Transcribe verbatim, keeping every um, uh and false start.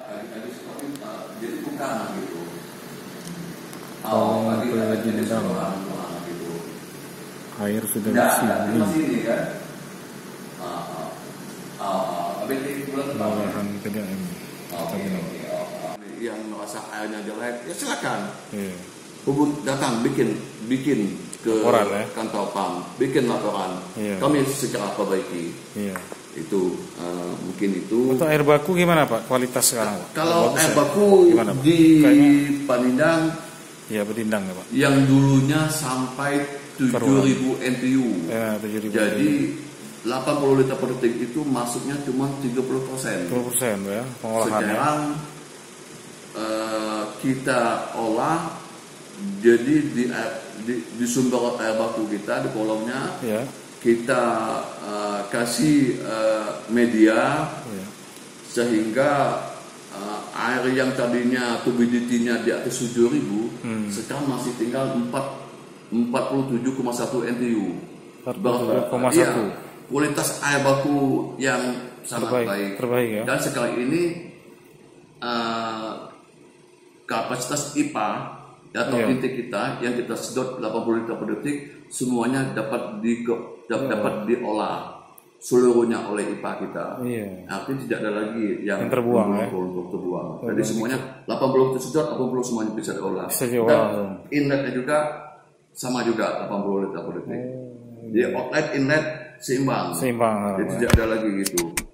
Tadi seperti jadi bukan gitu. Oh, tadi ke ada jenis jenjang. orang gitu. Air sudah Nah, bersih. nah, Ini masih ini kan. Ah, ah, ah, habis itu bulan depan. olahan P D M. Oke, oke, oke. Yang merasa airnya jelek, ya silakan. Iya. Hubung datang bikin bikin ke Laporan, ya? kantor P A M, bikin laporan. Iya. Kami secara perbaiki. Iya. Itu uh, mungkin itu. Untuk air baku gimana Pak? Kualitas sekarang Pak? Kalau Bagus air ya? baku Gimana, Pak? di Kayaknya Panindang ya berdindang ya Pak. yang dulunya sampai tujuh ribu N T U. Ya, tujuh ribu. Jadi delapan puluh liter per detik itu masuknya cuma tiga puluh persen. tiga puluh persen ya pengolahannya. Sekarang uh, kita olah jadi di, di, di sumber air baku kita di kolomnya Ya. kita uh, kasih uh, media Ya. sehingga uh, air yang tadinya turbidity-nya di atas tujuh ribu Hmm. sekarang masih tinggal empat puluh tujuh koma satu N T U. empat puluh tujuh koma satu. Iya, kualitas air baku yang sangat Terbaik, baik. terbaik ya. Dan sekarang ini uh, kapasitas I P A atau Iya. intake kita yang kita sedot delapan puluh liter per detik semuanya dapat di dapat, dapat diolah seluruhnya oleh I P A kita. Iya. Artinya tidak ada lagi yang, Yang terbuang, ya? untuk terbuang. Jadi semuanya delapan puluh tersedot, delapan puluh semuanya bisa diolah. Bisa diolah. Dan inletnya juga sama juga delapan puluh liter per detik. Jadi outlet inlet seimbang. Seimbang. Jadi tidak ada lagi gitu.